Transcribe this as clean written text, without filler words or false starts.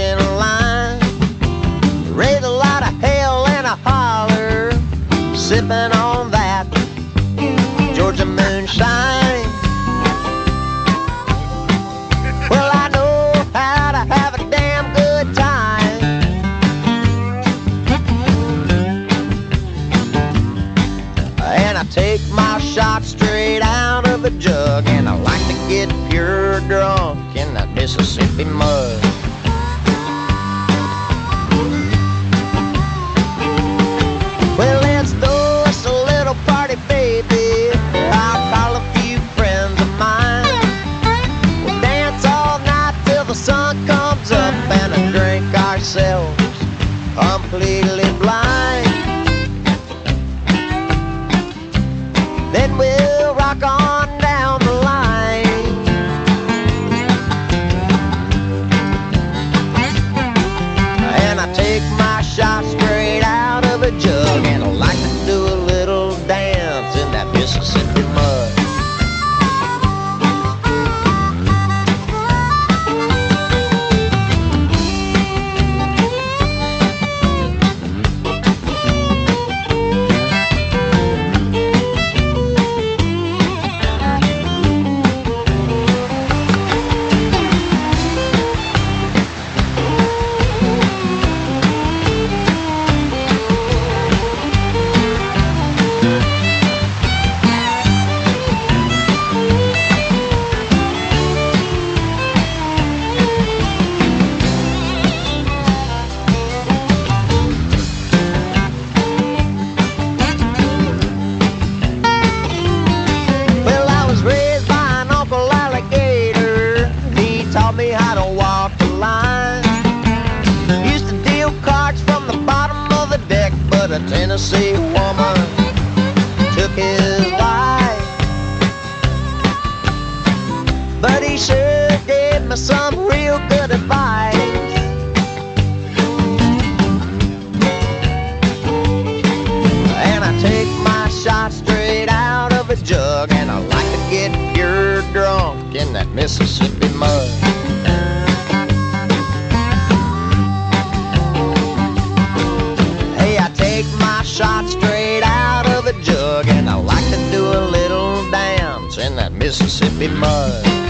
fishing line. Raise a lot of hell and a holler, sipping on that Georgia moonshine. Well, I know how to have a damn good time. And I take my shot straight out of a jug, and I like to get pure drunk in that Mississippi mud. Well, let's throw us a little party, baby. I'll call a few friends of mine. We'll dance all night till the sun comes up, and drink ourselves completely blind. Then we'll rock on down the line. And I take my shot straight out of a jug, and I like to do a little dance in that Mississippi mud. Taught me how to walk the line. Used to deal cards from the bottom of the deck, but a Tennessee woman took his life. But he sure gave me some real good advice. And I take my shot straight out of a jug, and I like to get pure drunk in that Mississippi mud. Hey, I take my shot straight out of a jug, and I like to do a little dance in that Mississippi mud.